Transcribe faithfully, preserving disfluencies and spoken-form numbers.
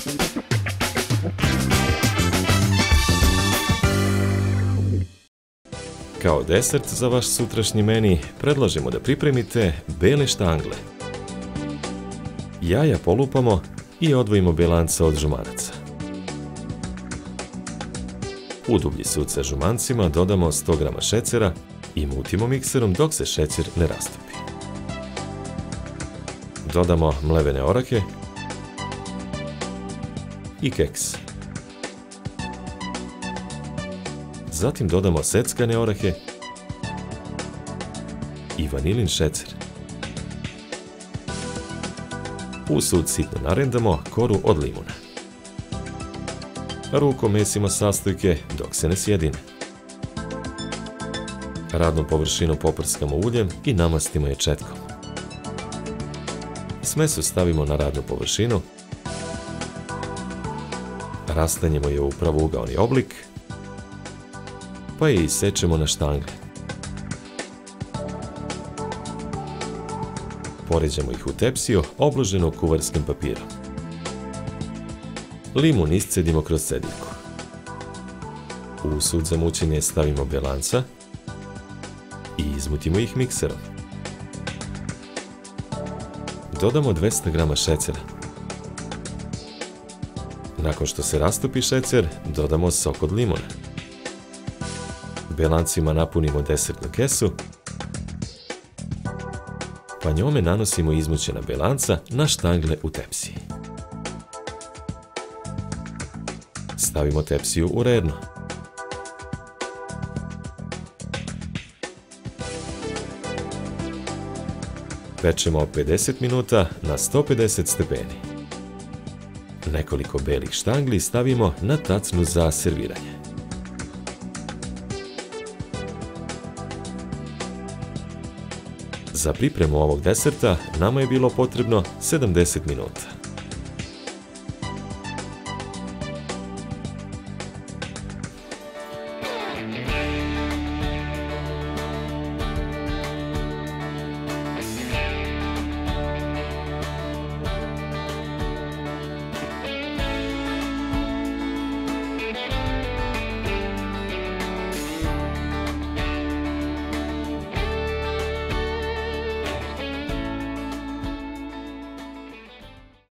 Kao desert za vaš sutrašnji meni predlažemo da pripremite bele štangle. Jaja polupamo i odvojimo belanca od žumanaca. U dublji sud sa žumancima dodamo sto grama šećera i mutimo mikserom dok se šećer ne rastopi. Dodamo mlevene orahe i keks. Zatim dodamo seckane orahe i vanilin šećer. U sud sitno narendamo koru od limuna. Rukom mesimo sastojke dok se ne sjedine. Radnu površinu poprskamo uljem i namastimo je četkom. Smesu stavimo na radnu površinu, rastanjemo je u pravougaoni oblik, pa je isečemo na štangle. Poređamo ih u tepsiju obloženu kuvarskim papirom. Limun iscedimo kroz cedivku. U sud za mućenje stavimo belanca i izmutimo ih mikserom. Dodamo dvesta grama šećera. Nakon što se rastopi šećer, dodamo sok od limuna. Belancima napunimo desertnu kesu, pa njome nanosimo izmućena belanca na štangle u tepsiji. Stavimo tepsiju u rerno. Pečemo pedeset minuta na sto pedeset stepeni. Nekoliko belih štangli stavimo na tacnu za serviranje. Za pripremu ovog deserta nama je bilo potrebno sedamdeset minuta.